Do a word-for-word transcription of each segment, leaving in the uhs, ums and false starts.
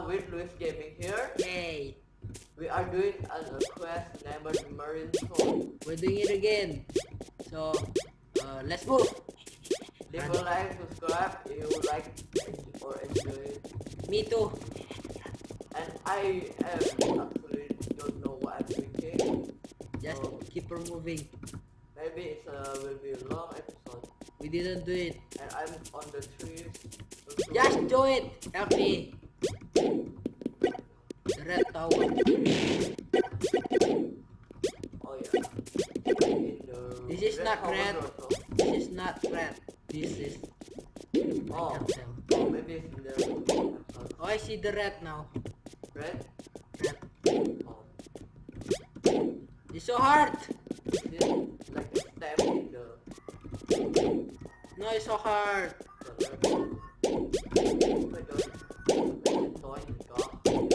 with Luis Gaming here. Hey, We are doing a quest named Marine Zone. we're doing it again. So, uh, let's go. Leave a like, subscribe if you like or enjoy it. Me too. And I am actually don't know what I'm thinking. Just So keep on moving. maybe it's uh, will be a long episode. We didn't do it. And I'm on the trees. Just do it. Help me. The red tower. Oh yeah. In the This is not tower red. also. This is not red. This is. Oh. I can't tell. Oh, maybe it's in the episode. Oh, I see the red now. Red? Red. Oh. It's so hard. Is it like a step in the No, it's so hard. Oh my god. Like a toy in the car.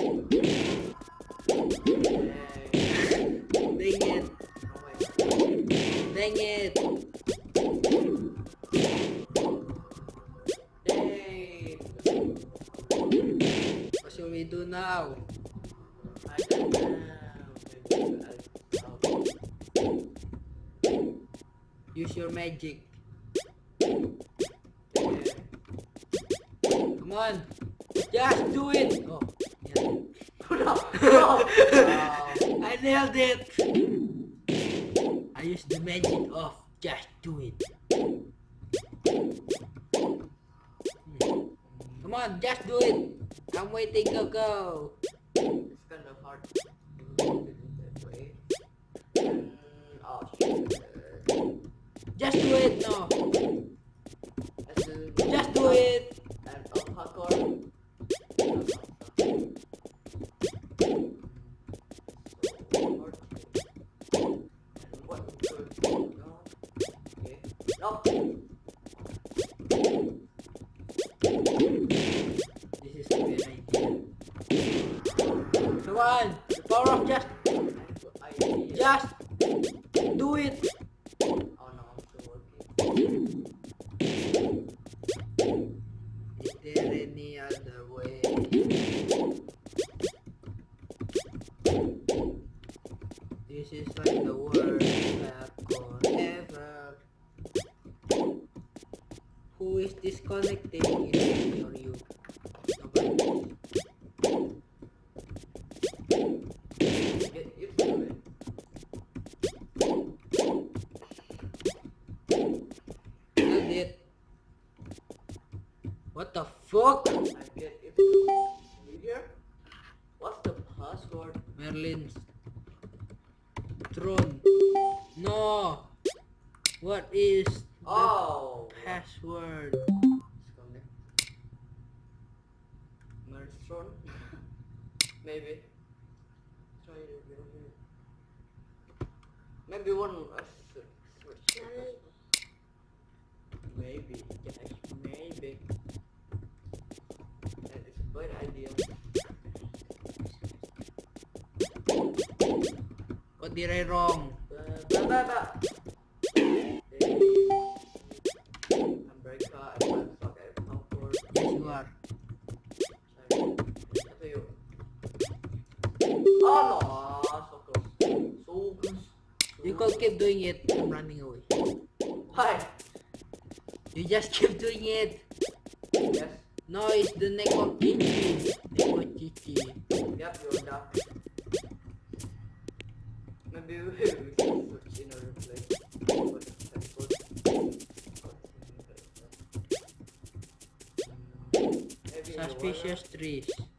Dang. Dang it. Oh my god. Dang it. Dang. What should we do now? I don't know. Maybe I oh. Use your magic. Yeah. Come on. Just do it. Oh, yeah. No. No. I nailed it. I used the magic of just do it. Hmm. Come on, just do it. I'm waiting. Go go. It's kind of hard to do it that way. And, oh shit. Just do it. No. As in, Just do it. and on hardcore. No. This is a good idea. Come on. The power of just just do it. Oh no, I'm still working. Is there any other way? This is like the worst backbone ever. Who is disconnecting? Is it me or you? Nobody. Get used to it. Nailed it. What the fuck? I get used to it. Here? What's the password? Merlin's throne. No. What is the Oh! password? Disconnect. Merstron? Maybe. Try it again. Maybe one uh, switch. Maybe. Yes, maybe. That is a good idea. What did I wrong? Ba, ba, ba. I'm Rekka, I'm livestock, I'm outdoor. Yes, you are. That's you. Oh no! So close. So close. You could keep doing it. I'm running away. Hi! You just keep doing it. Yes. No, it's the neck of Chichi. Neck of Chichi. Yep, you're done. Maybe we will search in another place. What is that called? Maybe in the Suspicious trees.